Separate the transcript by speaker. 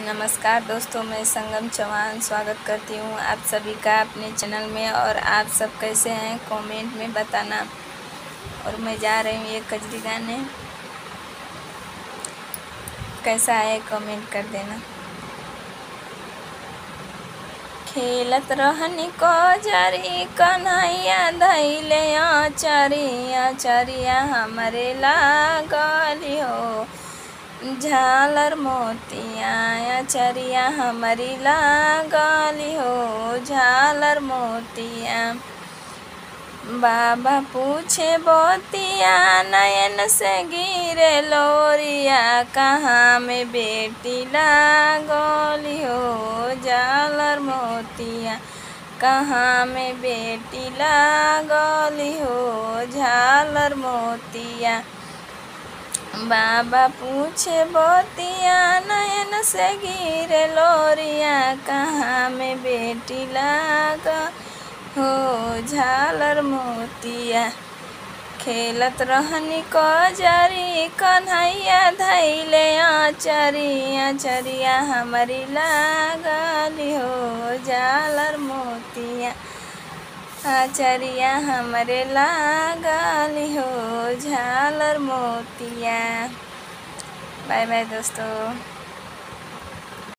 Speaker 1: नमस्कार दोस्तों, मैं संगम चौहान स्वागत करती हूँ आप सभी का अपने चैनल में। और आप सब कैसे हैं कमेंट में बताना। और मैं जा रही हूँ ये कजरी गाने, कैसा है कमेंट कर देना। खेलत रहनी को जरी कन्हैया धैले आचरिया चरिया हमरे लागली हो, झालर मोतिया चरिया हमारी लागली हो, झालर मोतिया। बाबा पूछे बोतिया नयन से गिरे लोरिया, कहाँ में बेटी लागली हो, झालर मोतिया। कहाँ में बेटी लागली हो, झालर मोतिया। बाबा पूछे बोतिया नयन से गिरे लोरिया, कहाँ में बेटी लागा हो, झालर मोतिया। खेलत रहनी को जरी कन्हैया धैले आचरिया चरिया हमारी लागली हो, झालर मोतिया। आचरिया हमरे लागली हो, झालर मोतिया। बाय बाय दोस्तों।